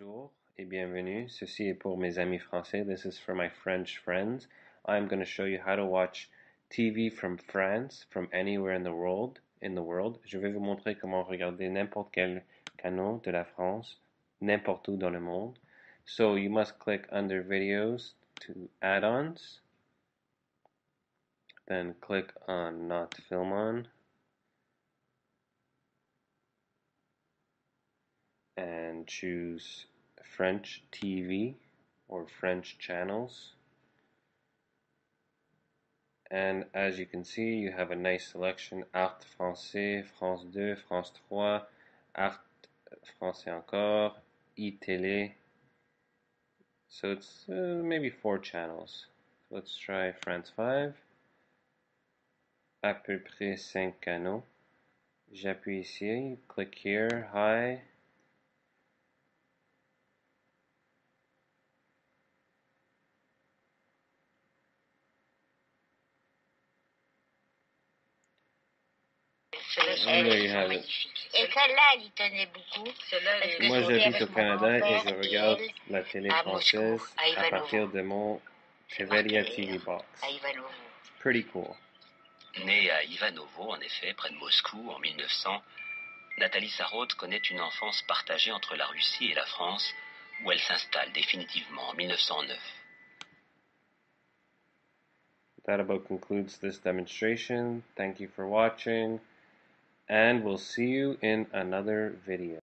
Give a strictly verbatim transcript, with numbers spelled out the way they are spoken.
Bonjour et bienvenue. Ceci est pour mes amis français. This is for my French friends. I'm going to show you how to watch T V from France, from anywhere in the world. In the world. Je vais vous montrer comment regarder n'importe quel canal de la France, n'importe où dans le monde. So you must click under videos to add-ons. Then click on not film on. And choose French T V or French channels. And as you can see, you have a nice selection: Art Français, France two, France three, Art Français encore, e-télé. So it's uh, maybe four channels. So let's try France five. À peu près cinq canaux. J'appuie ici, click here, hi. And there you have it. Et celle-là, elle y tenait beaucoup. Moi, j'habite au Canada et je regarde la télé française à partir de mon TVedia T V box. Pretty cool. Née à Ivanovo, en effet, près de Moscou, en mille neuf cents, Nathalie Sarraute connaît une enfance partagée entre la Russie et la France, où elle s'installe définitivement en mille neuf cent neuf. That about concludes this demonstration. Thank you for watching, and we'll see you in another video.